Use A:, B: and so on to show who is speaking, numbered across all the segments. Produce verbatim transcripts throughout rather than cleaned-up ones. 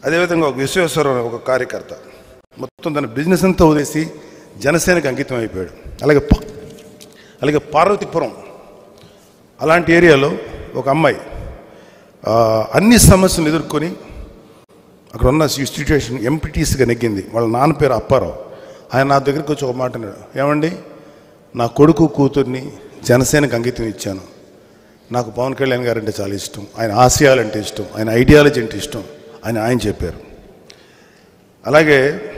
A: అదేవిధంగా ఒక విశ్వేశ్వరరావు ఒక కార్యకర్త మొత్తం తన బిజినెస్ అంతా వదిలేసి జనసేనకి అంకితం అయిపోయాడు. అలాగే అలాగే పార్వతీపురం అలాంటి ఏరియాలో ఒక అమ్మాయి అన్ని సమస్యలు ఎదుర్కొని అక్కడ ఉన్న సిచ్యువేషన్ ఎంపీటీసీగా నెగ్గింది. వాళ్ళ నాన్న పేరు అప్పారావు. ఆయన నా దగ్గరికి వచ్చి ఒక మాట అన్నాడు, ఏమండి నా కొడుకు కూతుర్ని జనసేనకు అంకితం ఇచ్చాను. నాకు పవన్ కళ్యాణ్ గారు అంటే చాలా ఇష్టం, ఆయన ఆశయాలంటే ఇష్టం, ఆయన ఐడియాలజీ అంటే ఇష్టం అని ఆయన చెప్పారు. అలాగే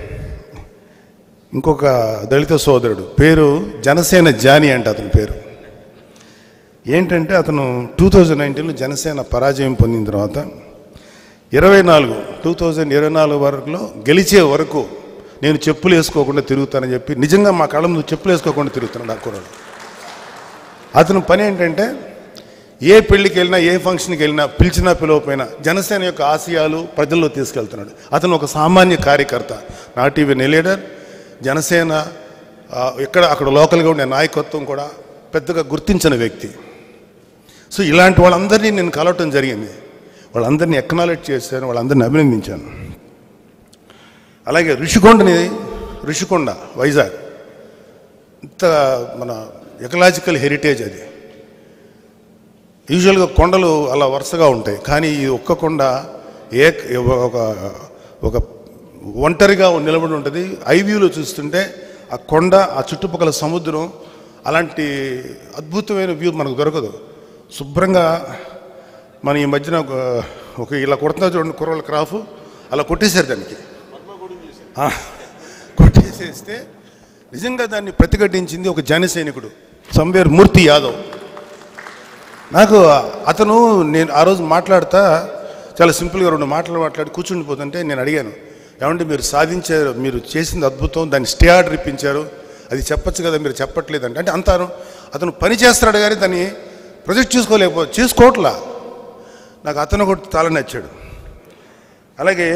A: ఇంకొక దళిత సోదరుడు పేరు జనసేన జానీ అంటే అతని పేరు. ఏంటంటే అతను టూ థౌజండ్ నైన్టీన్లో జనసేన పరాజయం పొందిన తర్వాత ఇరవై నాలుగు టూ థౌజండ్ ఇరవై నాలుగు వరకులో గెలిచే వరకు నేను చెప్పులు వేసుకోకుండా తిరుగుతానని చెప్పి నిజంగా మా కళ్ళ ముందు చెప్పులు వేసుకోకుండా తిరుగుతున్నాడు ఆ కుర్రాడు. అతని పని ఏంటంటే ఏ పెళ్ళికి వెళ్ళినా ఏ ఫంక్షన్కి వెళ్ళినా పిలిచినా పిలవకపోయినా జనసేన యొక్క ఆశయాలు ప్రజల్లో తీసుకెళ్తున్నాడు. అతను ఒక సామాన్య కార్యకర్త, not even a leader. Janasena ఎక్కడ అక్కడ లోకల్గా ఉండే నాయకత్వం కూడా పెద్దగా గుర్తించిన వ్యక్తి. సో ఇలాంటి వాళ్ళందరినీ నేను కలవటం జరిగింది. వాళ్ళందరినీ ఎక్నాలెడ్జ్ చేశాను, వాళ్ళందరినీ అభినందించాను. అలాగే ఋషికొండని ఋషికొండ వైజాగ్ ఇంత మన ఎకలాజికల్ హెరిటేజ్ అది. యూజువల్గా కొండలు అలా వరుసగా ఉంటాయి, కానీ ఈ ఒక్క కొండ ఏ ఒక ఒక ఒంటరిగా నిలబడి ఉంటుంది. ఐవ్యూలో చూస్తుంటే ఆ కొండ, ఆ చుట్టుపక్కల సముద్రం, అలాంటి అద్భుతమైన వ్యూ మనకు దొరకదు. శుభ్రంగా మన ఈ మధ్యన ఒక ఇలా కొడుతున్నా చూడండి కుర్రల క్రాఫ్, అలా కొట్టేశారు దానికి, కొట్టేసేస్తే నిజంగా దాన్ని ప్రతిఘటించింది ఒక జన సైనికుడు సంవేర్ మూర్తి యాదవ్. నాకు అతను నేను ఆ రోజు మాట్లాడుతా చాలా సింపుల్గా రెండు మాటలు మాట్లాడి కూర్చుండిపోతుంటే నేను అడిగాను, ఏమంటే మీరు సాధించారు, మీరు చేసింది అద్భుతం, దాన్ని స్టే ఆర్డర్ ఇప్పించారు, అది చెప్పచ్చు కదా, మీరు చెప్పట్లేదంటే అంటే అంటారు. అతను పని చేస్తాడు కానీ దాన్ని ప్రొజెక్ట్ చేసుకోలేకపో చేసుకోవట్లా. నాకు అతను కూడా చాలా నచ్చాడు. అలాగే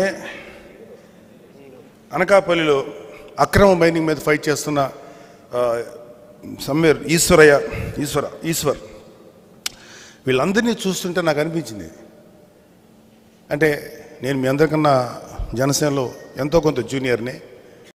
A: అనకాపల్లిలో అక్రమ మైనింగ్ మీద ఫైట్ చేస్తున్న సమ్మేర్ ఈశ్వరయ్య ఈశ్వర ఈశ్వర్ వీళ్ళందరినీ చూస్తుంటే నాకు అనిపించింది, అంటే నేను మీ అందరికన్నా జనసేనలో ఎంతో కొంత జూనియర్ని,